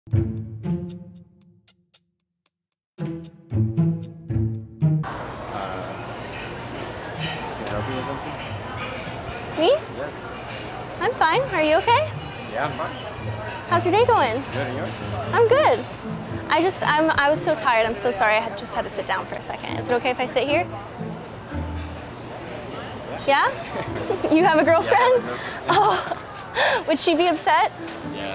Can I help you with something? Me? Yeah. I'm fine. Are you okay? Yeah, I'm fine. How's your day going? Good, and yours? I'm good. I was so tired. I'm so sorry. Just had to sit down for a second. Is it okay if I sit here? Yeah? You have a girlfriend? Yeah, Oh, would she be upset? Yeah.